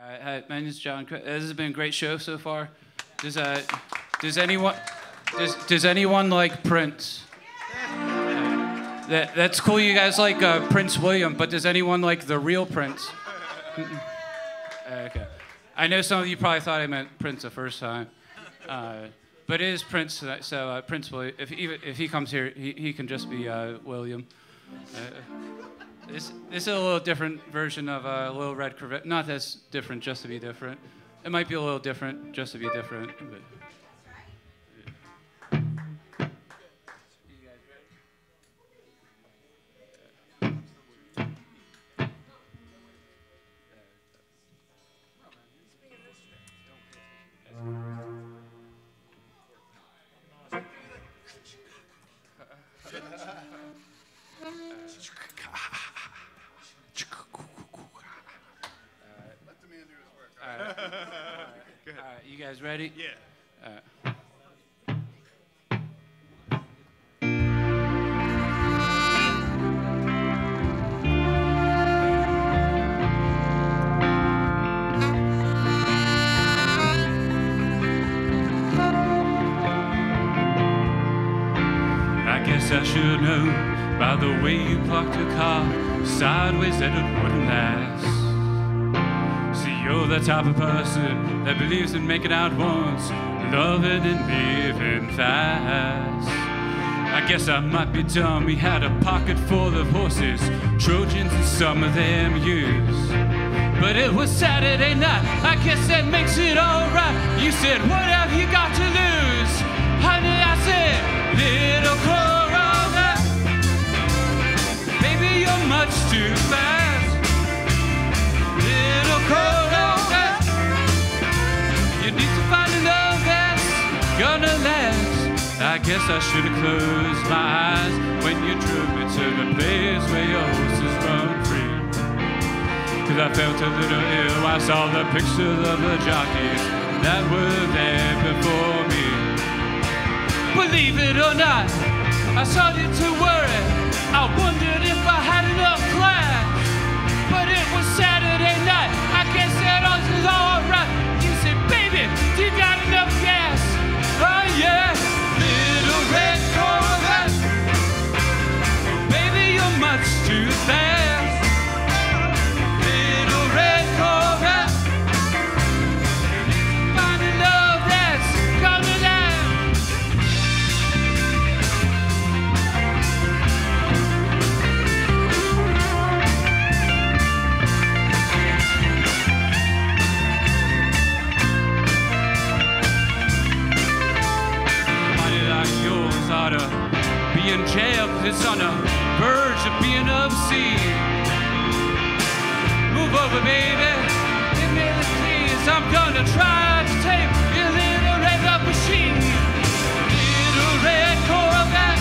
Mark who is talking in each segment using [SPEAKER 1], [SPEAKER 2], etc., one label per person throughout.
[SPEAKER 1] Hi, my name is Jon Craig. This has been a great show so far. Does anyone like Prince? That's cool. You guys like Prince William, but does anyone like the real Prince? Okay. I know some of you probably thought I meant Prince the first time, but it is Prince. So Prince William. If he comes here, he can just be William. This is a little different version of a Little Red Corvette. Not as different, just to be different. It might be a little different, just to be different. But. You guys ready?
[SPEAKER 2] Yeah.
[SPEAKER 1] I guess I should know by the way you parked your car sideways that it wouldn't last. You're the type of person that believes in making out once, loving and living fast. I guess I might be dumb. We had a pocket full of horses, Trojans and some of them used. But it was Saturday night, I guess that makes it alright. You said, what have you got to lose? Honey, I said, little Corolla. Baby, you're much too fast. Little Corolla. Gonna last. I guess I should have closed my eyes when you drove me to the place where your horses run free. Cause I felt a little ill. I saw the pictures of the jockeys that were there before me. Believe it or not, I started to worry. I wondered if I had enough class. But it was Saturday night. I guess that all was alright. You said, baby, you got enough gas? Oh yeah, little red Corvette. Baby, you're much too fast. Little red Corvette. Find a love that's gonna last. Ought to be in jail cause it's on the verge of being obscene. Move over, baby, give me the keys. I'm gonna try to take your little red up machine. Little red Corvette.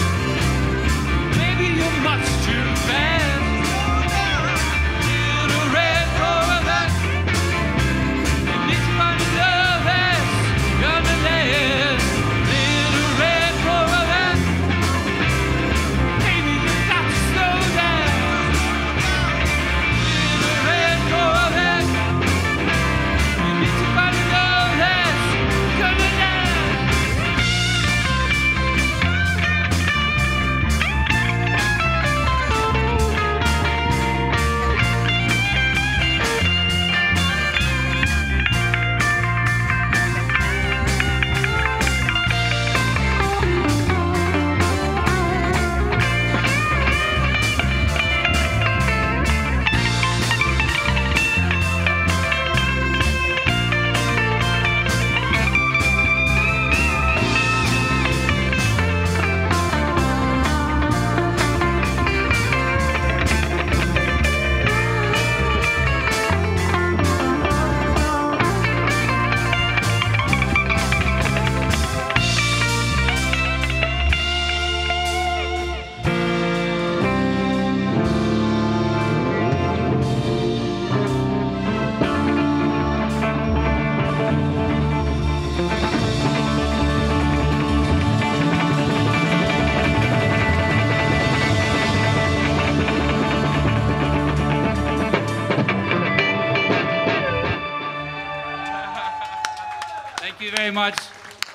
[SPEAKER 1] Baby, you're much too fast. Little red Corvette. You need to find a love that's gonna last. Gonna die. Thank you very much.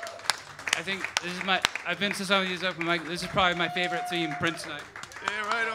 [SPEAKER 1] I think this is I've been to some of these open mic. This is probably my favorite theme, Prince night.
[SPEAKER 2] Yeah, right on.